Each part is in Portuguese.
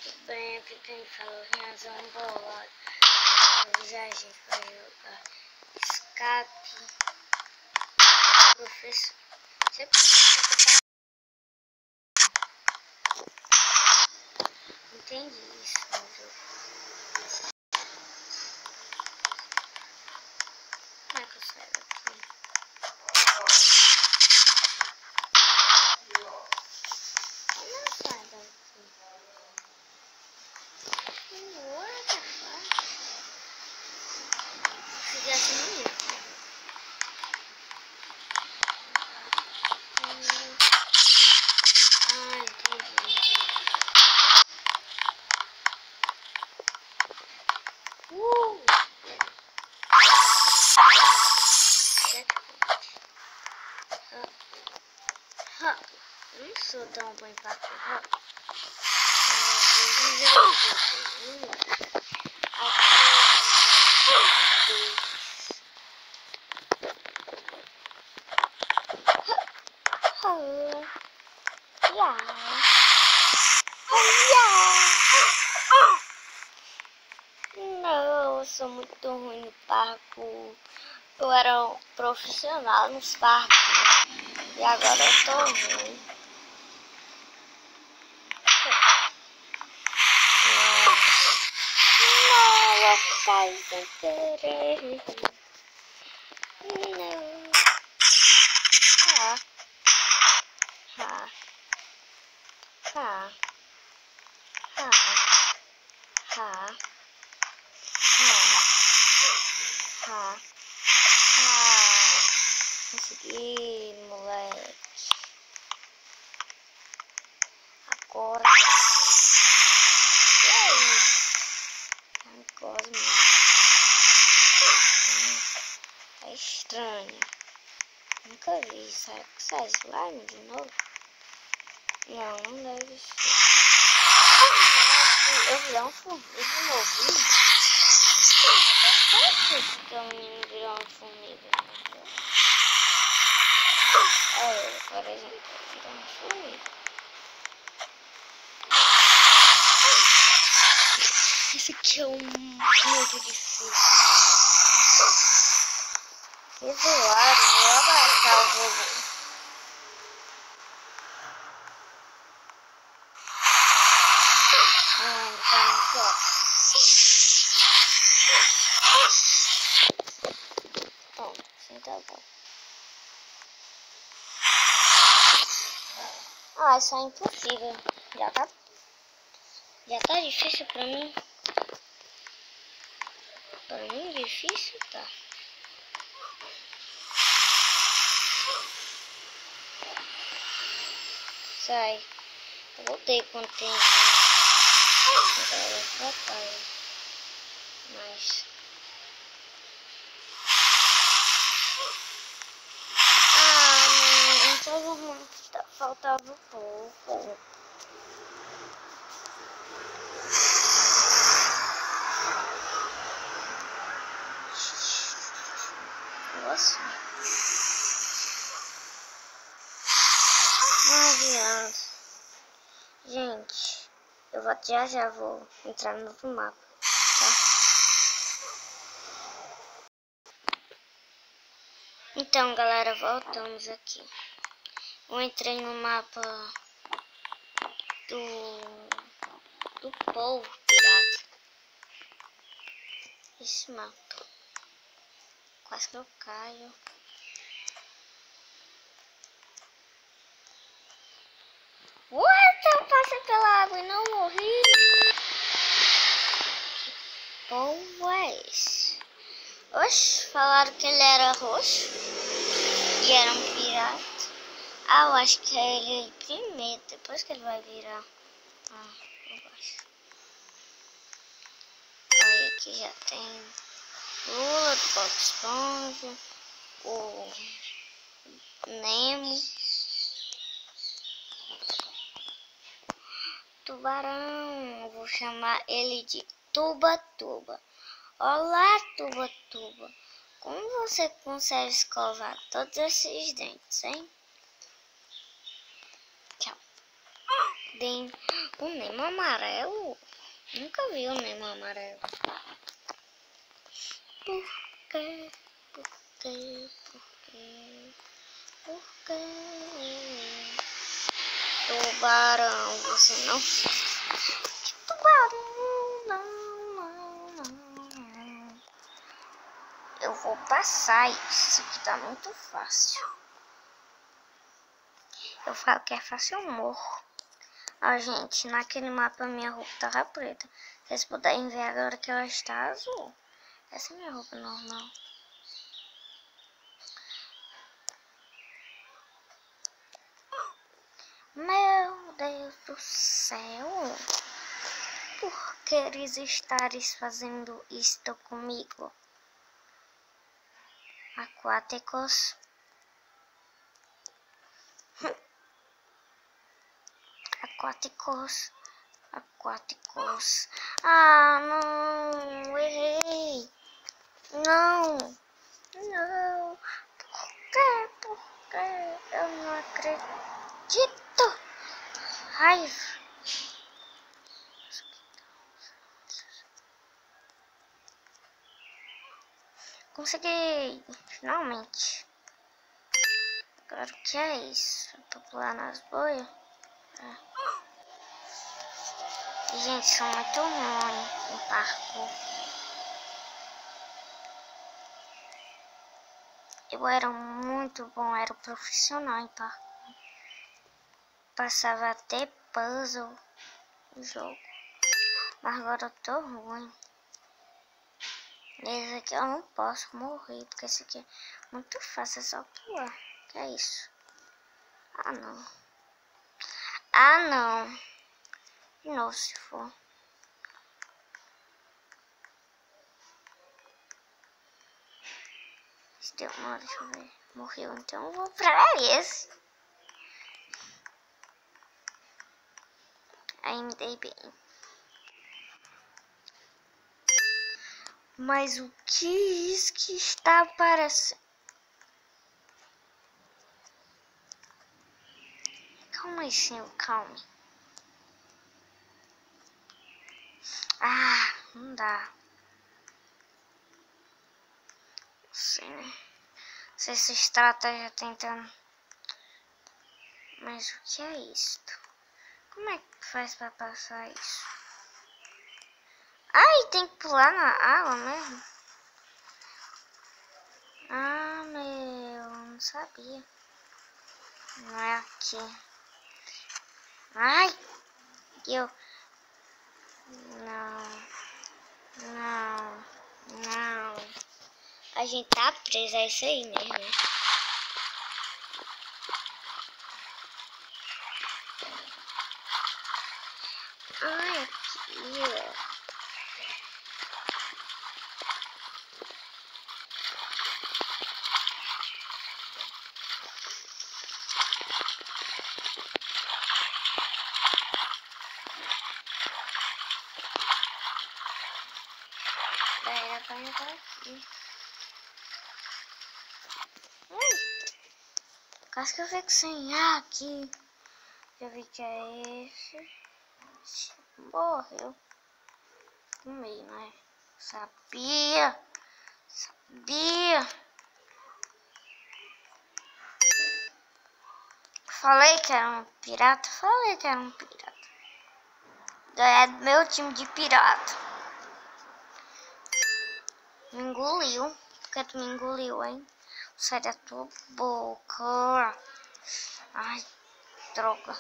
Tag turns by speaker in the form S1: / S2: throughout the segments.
S1: Tudo bem, aqui quem fala é Renazão Bolado. Hoje a gente vai jogar escape. Professor. Sempre entendi isso no jogo. Como é que eu saio daqui? Eu não saio daqui. What the fuck? Fiquei assim mesmo. Não sou tão bom em parkour. Não, eu sou muito ruim no parkour. Eu era um profissional nos parkour, né? E agora eu tô ruim. Não, eu caí sem querer. Não. Consegui, moleque. Agora. E aí? Agora, mano. É estranho. Nunca vi. Será que sai slime de novo? Não, não deve ser. Eu vi um formiga de novo. Por que eu me virou uma formiga? Por exemplo, virou uma formiga. Esse aqui é muito difícil. Que zoado, vou abaixar o volume. Tá muito alto. Bom, assim tá bom. Isso é impossível. Já tá difícil pra mim. Pra mim difícil tá. Sai. Eu voltei quando tem mas não, faltava pouco. Nossa. 9 anos. Gente, eu já vou entrar no novo mapa, tá? Então, galera, voltamos aqui. Eu entrei no mapa do povo pirata. Esse mapa. Quase que eu caio. Eu passei pela água e não morri. Que povo é esse? Oxe, falaram que ele era roxo e era um pirata. Eu acho que é ele primeiro, depois que ele vai virar. Eu acho. Aí aqui já tem Lula, do Bob Esponja, o Nemo, Tubarão. Eu vou chamar ele de Tuba-Tuba. Olá, Tuba-Tuba. Como você consegue escovar todos esses dentes, hein? Tchau. O Nemo amarelo? Nunca vi o Nemo amarelo. Por quê? Por quê? Por quê? Por quê? Tubarão, você não... Tubarão, não. Eu vou passar isso aqui, tá muito fácil. Eu falo que é fácil, eu morro. Ó, gente, naquele mapa minha roupa tava preta. Vocês puderem ver agora que ela está azul. Essa é minha roupa normal. Meu Deus do céu. Por que eles estares fazendo isto comigo? Aquáticos. Aquáticos. Aquáticos. Ah, não. Errei. Não. Não. Por quê? Por quê? Eu não acredito. Raiva. Consegui. Finalmente. Agora o que é isso? Pra pular nas boias? É. Gente, sou muito ruim em parkour. Eu era muito bom, era profissional em parkour. Passava até puzzle no jogo. Mas agora eu tô ruim. Esse aqui eu não posso morrer, porque esse aqui é muito fácil, é só pular. Que é isso? Ah, não. Ah, não. De novo, se for. Deu uma, deixa eu ver. Morreu, então eu vou pra esse. Aí me dei bem. Mas o que é isso que está aparecendo? Calma aí, senhor, calma. Ah, não dá. Não sei, né? Não sei se estratégia tentando. Mas o que é isto? Como é que faz pra passar isso? Ai, tem que pular na água mesmo? Ah, meu, não sabia. Não é aqui. Ai, eu... Não. A gente tá presa, é isso aí mesmo. Ai, aqui, ó. Era pra entrar aqui. Quase que eu fico sem ar aqui. Já vi que é esse. Morreu. Comi, né? Sabia. Falei que era um pirata. É do meu time de pirata. Me engoliu. Por que tu me engoliu, hein? Sai da tua boca. Ai, droga.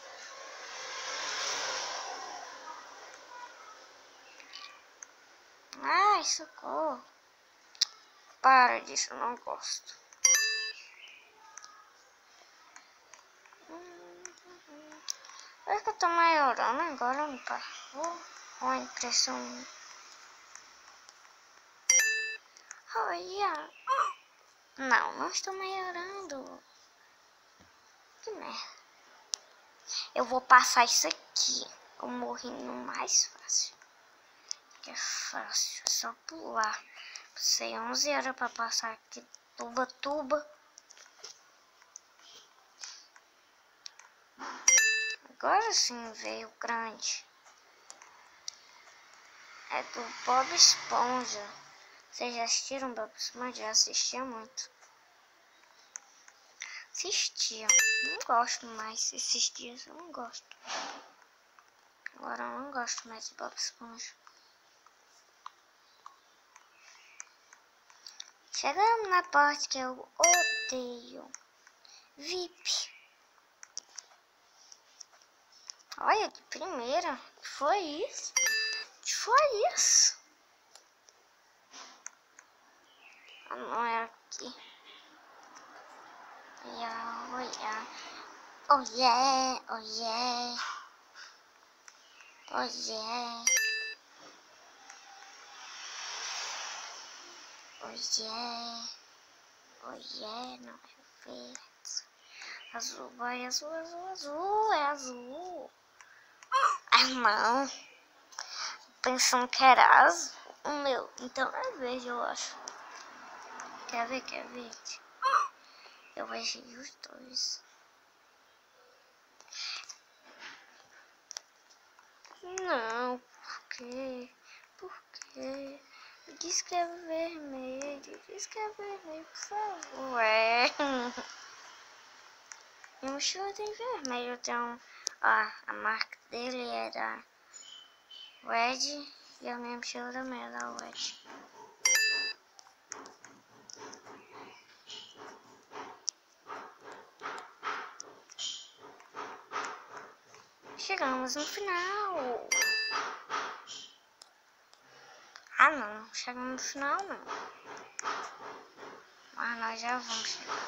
S1: Ai, socorro. Para disso, eu não gosto. Acho que eu tô melhorando agora no parkour. Uma impressão. Olha. Não estou melhorando. Que merda. Eu vou passar isso aqui. Eu morri no mais fácil. Que é fácil, é só pular. Passei 11 horas pra passar aqui. Tuba. Agora sim veio grande. É do Bob Esponja. Vocês já assistiram Bob Esponja? Já assistia muito. Assistia. Não gosto mais. Esses dias eu não gosto. Agora eu não gosto mais de Bob Esponja. Chegamos na parte que eu odeio. VIP. Olha, de primeira. Que foi isso? Que foi isso? Ah, não é aqui. Olha, olha. Oh yeah, oh yeah. Oh yeah. Oh yeah. Oh yeah, não é verde. Azul, vai, azul, azul, azul. É azul. Ah, não. Pensando que era azul. Meu, então é verde, eu acho. Quer ver, quer ver? Eu achei os dois. Não, por quê? Por quê? Diz que é vermelho. Diz que é vermelho, por favor. É. Minha mochila tem vermelho, então a marca dele é da Red e a minha mochila também é da Red. Chegamos no final. Ah não, chegamos no final não. Mas nós já vamos chegar.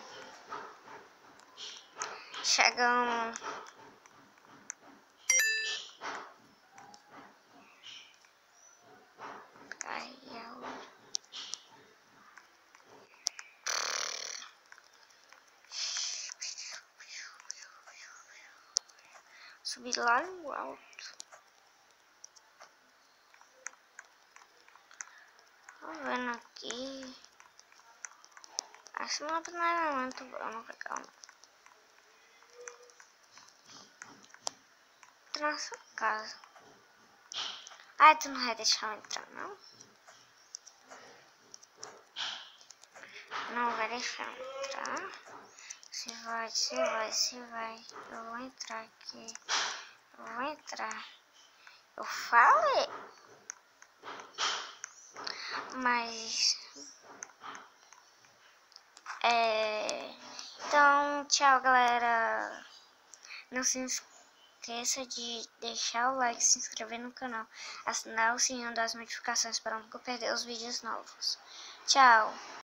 S1: Chegamos. Aí subir lá no alto. Tô vendo aqui. Esse mapa não é muito bom, não legal não. Nossa casa. Ai, tu não vai deixar eu entrar, não? Não vai deixar eu entrar? Se vai, se vai, se vai. Eu vou entrar aqui. Eu vou entrar. Eu falei. Mas... Então, tchau, galera. Não se esqueça de deixar o like, se inscrever no canal, assinar o sininho das notificações para nunca perder os vídeos novos. Tchau!